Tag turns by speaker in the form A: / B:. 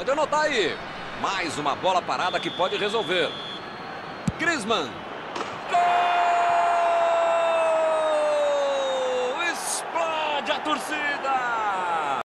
A: Pode anotar aí. Mais uma bola parada que pode resolver. Griezmann. Gol! Explode a torcida!